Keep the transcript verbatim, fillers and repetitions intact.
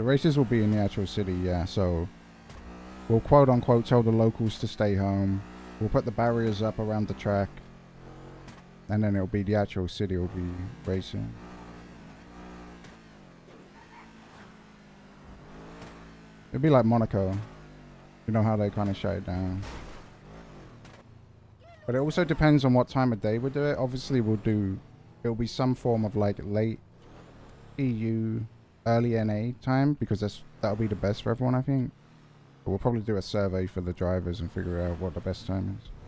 The races will be in the actual city, yeah. So we'll quote unquote tell the locals to stay home. We'll put the barriers up around the track. And then it'll be the actual city will be racing. It'll be like Monaco. You know how they kind of shut it down. But it also depends on what time of day we do it. Obviously, we'll do... It'll be some form of like late E U, early N A time. Because that's that'll be the best for everyone, I think. But we'll probably do a survey for the drivers and figure out what the best time is.